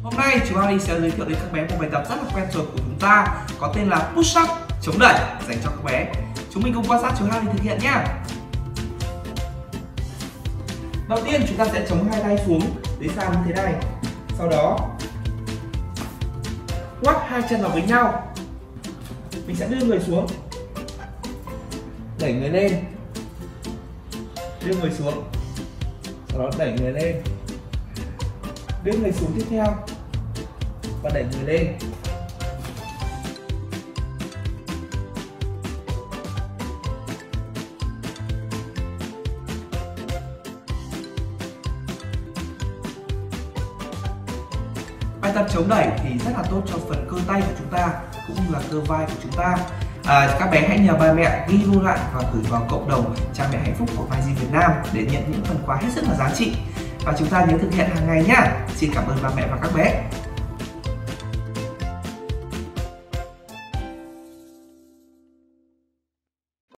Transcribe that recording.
Hôm nay chú Ali sẽ giới thiệu đến các bé một bài tập rất là quen thuộc của chúng ta có tên là push up, chống đẩy dành cho các bé. Chúng mình cùng quan sát chú Ali thực hiện nhé. Đầu tiên chúng ta sẽ chống hai tay xuống dưới sàn như thế này. Sau đó quắc hai chân vào với nhau. Mình sẽ đưa người xuống, đẩy người lên, đưa người xuống, sau đó đẩy người lên, đưa người xuống tiếp theo và đẩy người lên. Bài tập chống đẩy thì rất là tốt cho phần cơ tay của chúng ta cũng như là cơ vai của chúng ta. Các bé hãy nhờ ba mẹ ghi lưu lại và gửi vào cộng đồng Cha Mẹ Hạnh Phúc của MyGym Việt Nam để nhận những phần quà hết sức là giá trị. Và chúng ta nhớ thực hiện hàng ngày nhé. Xin cảm ơn ba mẹ và các bé.